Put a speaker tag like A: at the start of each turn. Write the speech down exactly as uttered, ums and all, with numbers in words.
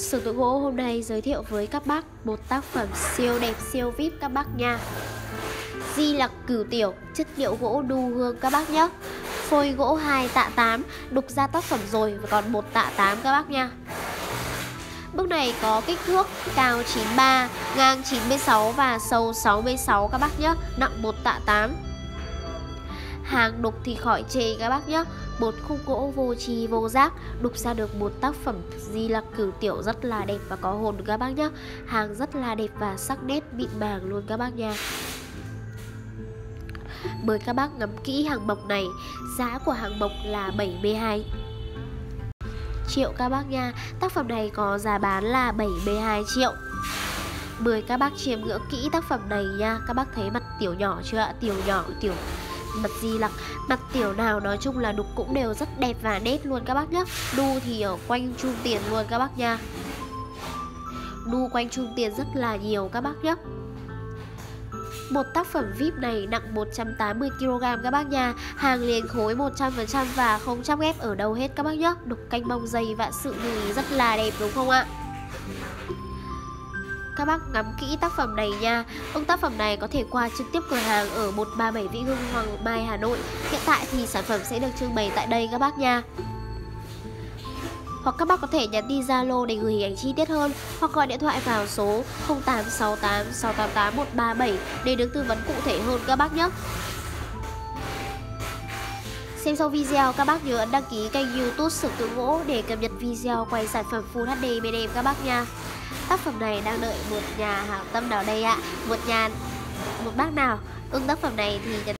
A: Sử Dụng Gỗ hôm nay giới thiệu với các bác một tác phẩm siêu đẹp siêu vip các bác nha. Di Lặc Cửu Tiểu, chất liệu gỗ đu hương các bác nhé. Phôi gỗ hai tạ tám, đục ra tác phẩm rồi và còn một tạ tám các bác nha. Bức này có kích thước cao chín mươi ba, ngang chín mươi sáu và sâu sáu mươi sáu các bác nhé, nặng một tạ tám. Hàng đục thì khỏi chê các bác nhé. Một khung gỗ vô tri vô giác, đục ra được một tác phẩm Di Lặc Cửu Tiểu rất là đẹp và có hồn các bác nhé. Hàng rất là đẹp và sắc nét mịn màng luôn các bác nha. Mời các bác ngắm kỹ hàng mộc này. Giá của hàng mộc là bảy mươi hai triệu các bác nha. Tác phẩm này có giá bán là bảy mươi hai triệu. Mời các bác chiêm ngưỡng kỹ tác phẩm này nha. Các bác thấy mặt tiểu nhỏ chưa ạ? Tiểu nhỏ, tiểu mặt Di Lặc, mặt tiểu nào nói chung là đục cũng đều rất đẹp và nét luôn các bác nhé. Đu thì ở quanh chum tiền luôn các bác nha. Đu quanh chum tiền rất là nhiều các bác nhé. Một tác phẩm vip này nặng một trăm tám mươi ki lô gam các bác nha. Hàng liền khối một trăm phần trăm và không chắp ghép ở đâu hết các bác nhé. Đục canh bông dày và sự lưu ý rất là đẹp đúng không ạ? Các bác ngắm kỹ tác phẩm này nha. Ông tác phẩm này có thể qua trực tiếp cửa hàng ở một ba bảy Vĩ Hưng, Hoàng Mai, Hà Nội. Hiện tại thì sản phẩm sẽ được trưng bày tại đây các bác nha. Hoặc các bác có thể nhắn tin Zalo để gửi hình ảnh chi tiết hơn, hoặc gọi điện thoại vào số không tám sáu tám sáu tám tám một ba bảy để được tư vấn cụ thể hơn các bác nhé. Xem xong video các bác nhớ ấn đăng ký kênh YouTube Sử Dụng Gỗ để cập nhật video quay sản phẩm Full hát đê bên em các bác nha. Tác phẩm này đang đợi một nhà hảo tâm nào đây ạ? Một nhà, một bác nào ưng tác phẩm này thì nhấn